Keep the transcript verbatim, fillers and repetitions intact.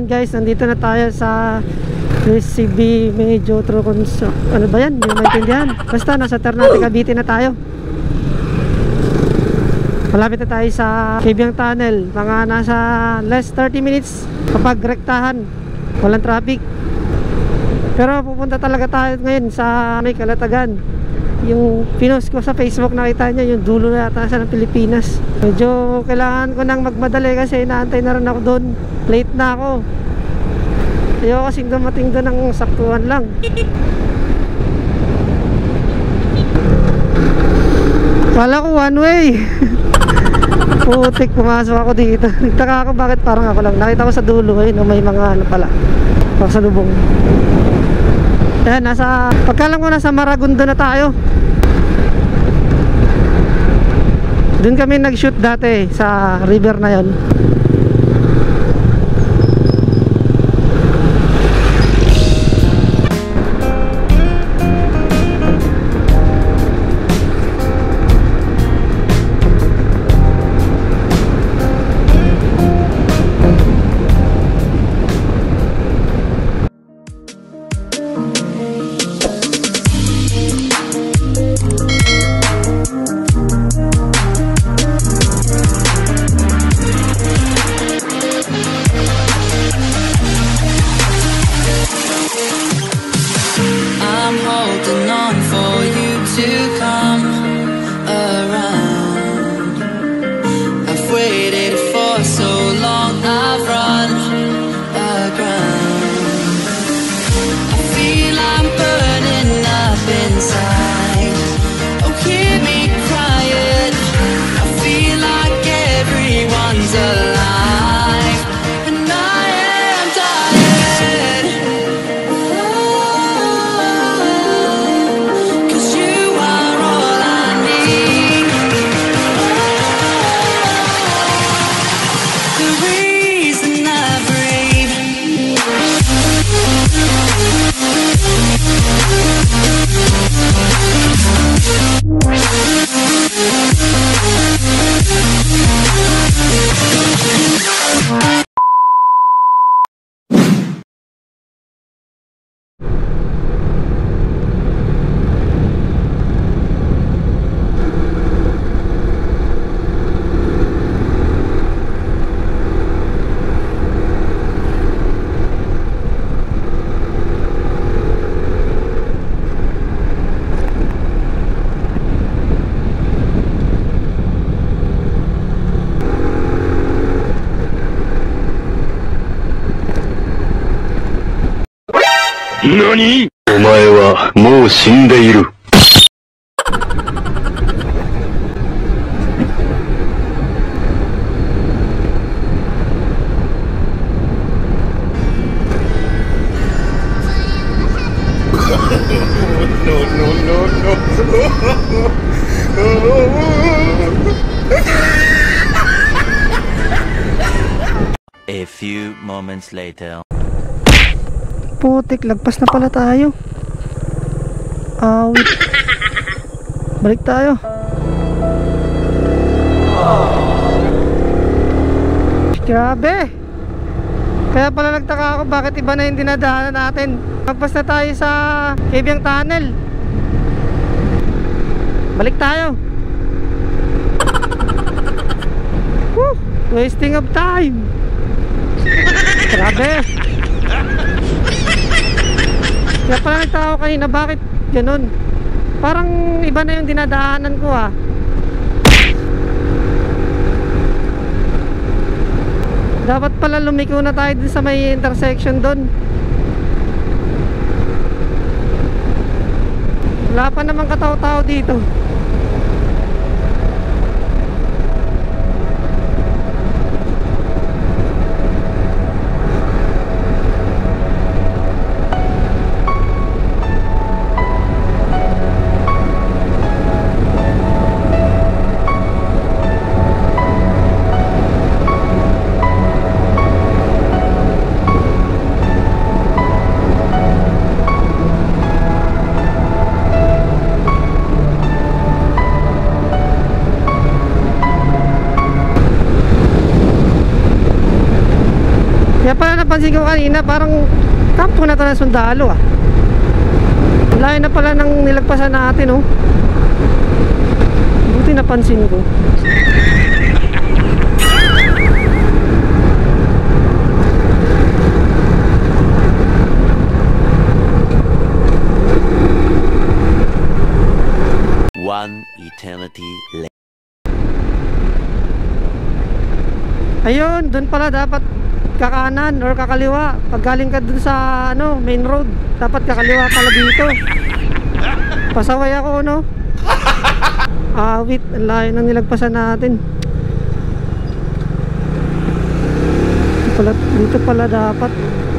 guys, nandito na tayo sa S C B Medyo Trocons. Ano ba yan? Hindi mo maintindihan. Basta nasa Ternate Cavite na tayo. Malapit na tayo sa Cabiang Tunnel. Mga nasa less thirty minutes kapag rektahan, walang traffic. Pero pupunta talaga tayo ngayon sa may Calatagan. Yung pinost ko sa Facebook, nakita nyo yung dulo na yata sa ng Pilipinas. Medyo kailangan ko nang magmadali kasi inaantay na rin ako doon. Late na ako. Ayoko kasing dumating doon ng saktuhan lang. Kala ko one way. Putik, pumasok ako dito. Nagtaka ako bakit parang ako lang. Nakita ko sa dulo eh, no, may mga ano pala, pasalubong. Ayan, nasa, pagkalam ko nasa Maragundo na tayo. Doon kami nag-shoot dati sa river na yon. NANI?! お前はもう死んでいる。 A few moments later. Putik, lagpas na pala tayo. Awit. Balik tayo. Grabe. Kaya pala nagtaka ako bakit iba na yung dinadaanan natin. Lagpas na tayo sa Cabiang Tunnel. Balik tayo. Woo, wasting of time. Grabe. Kaya pala nagtaka ako kanina bakit ganun. Parang iba na yung dinadaanan ko ah. Dapat pala lumiko na tayo dun sa may intersection dun. Wala pa namang katao-tao dito. Kaya pala napansin ko kanina, parang kampo na to ng sundalo ah. Layo na pala ng nilagpasan natin oh. Buti napansin ko. One eternity later. Ayun, doon pala dapat kakanan or kakaliwa. Pag galing ka dun sa ano, main road, dapat kakaliwa pala dito. Pasaway ako, no? Awit, ang layo ng nilagpasan natin. Dito pala, dito pala dapat.